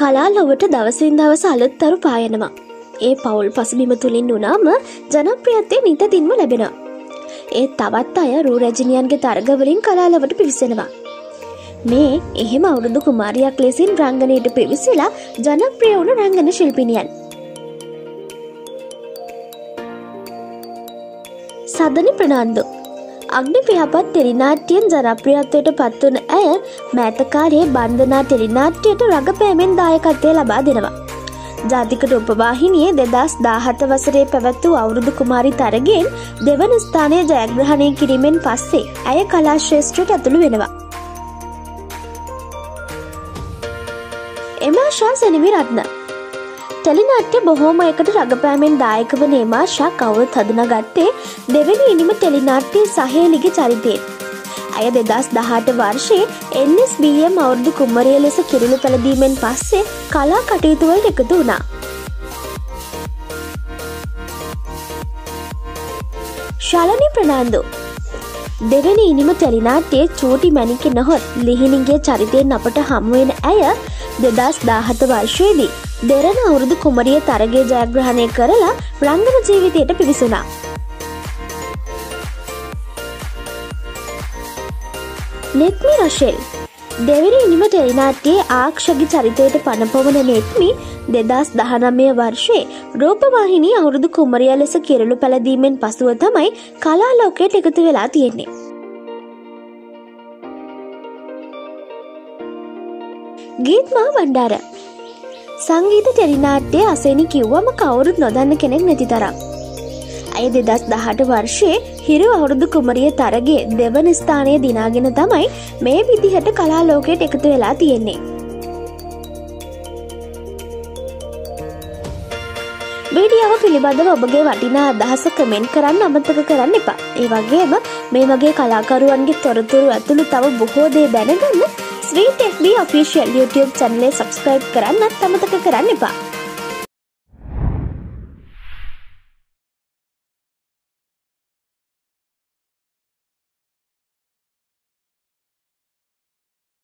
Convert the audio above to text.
කලා ලොවට දවසින් දවස අලුත්තරු පායනවා. ඒ පවුල් පසුබිම තුලින් වුණාම ජනප්‍රියත්වය නිතින්ම ලැබෙනවා. ඒ තවත් අය රූ රැජිනියන්ගේ තරගවලින් කලා ලොවට පිවිසෙනවා. මේ එහෙම අවුරුදු කුමාරියක් ලෙසින් රංගනයට පිවිසලා ජනප්‍රිය වුණු රංගන ශිල්පිනියන්. සදනි ප්‍රනාන්දු අග්නි පියාපත් ටෙලිනාට්‍යයෙන් ජනප්‍රියත්වයට පත්වන ඇය මෑතකාලයේ බන්ධනා ටෙලිනාට්‍යයට රඟපෑමෙන් දායකත්වය ලබා දෙනවා. ජාතික රූපවාහිනියේ 2017 වසරේ පැවැත් වූ අවුරුදු කුමාරි තරගයෙන් දෙවන ස්ථානය ජයග්‍රහණය කිරීමෙන් පස්සේ ඇය කලා ශ්‍රේෂ්ඨයට ඇතුළු වෙනවා. එමාෂා සෙනවිරත්න ටෙලිනාට්‍ය බොහෝමයකට රඟපෑමෙන් දායක වන එමාෂා කවුරුත් හඳුනාගත්තේ දෙවෙනි ඉනිම ටෙලිනාට්‍ය සහේලිගේ චරිතයෙන්. ඇය 2018 වර්ෂයේ NSBM අවුරුදු කුමරිය ලෙස කිරුළු පැලදීමෙන් පස්සේ කලා කටයුතු වලට එකතු වුණා. ශාලනී ප්‍රනාන්දු දෙවෙනි ඉනිම ටෙලිනාට්‍යයේ චූටි මැණිකේ නොහොත් ලිහිණිගේ චරිතයෙන් අපට හමු වෙන ඇය 2017 වර්ෂයේදී දෙරණ අවුරුදු කුමරිය තරගය ජයග්‍රහණය කරලා රංගන ජීවිතයට පිවිසුණා. නෙත්මි රෂෙල් දෙවෙනි ඉනිම ටෙලිනාට්‍යයේ ආක්ෂගේ චරිතයට පනපවන නෙත්මි 2019 වර්ෂයේ රූපවාහිනී අවුරුදු කුමරිය ලෙස කිරුළු පැලදීමෙන් පසුව තමයි කලා ලෝකයට එකතු වෙලා තියෙන්නේ. ගීත්මා වණ්ඩාර සංගීත ටෙලිනාට්‍යයේ අසෙනි කිව්වම කවුරුත් නොදන්න කෙනෙක් නැති තරම්. ඇය 2018 වර්ෂයේ හිරු අවුරුදු කුමරිය තරගයේ දෙවන ස්ථානය දිනාගෙන තමයි මේ විදිහට කලා ලෝකයට එකතු වෙලා තියෙන්නේ. වීඩියෝව පිළිබඳව ඔබගේ වටිනා අදහස කමෙන්ට් කරන්න අමතක කරන්න එපා. ඒ වගේම මේ වගේ කලාකරුවන්ගේ තොරතුරු ඇතුළු තව බොහෝ දේ දැනගන්න sweet FB official YouTube channel එක subscribe කරන්නත් අමතක කරන්න එපා.